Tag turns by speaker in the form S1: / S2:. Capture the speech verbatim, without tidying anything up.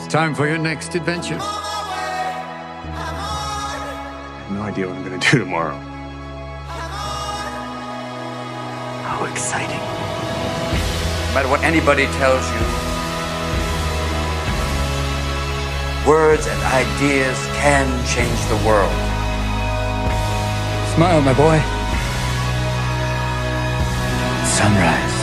S1: It's time for your next adventure.
S2: I have no idea what I'm gonna do tomorrow.
S3: How exciting. No matter what anybody tells you, words and ideas can change the world.
S4: Smile, my boy. Sunrise.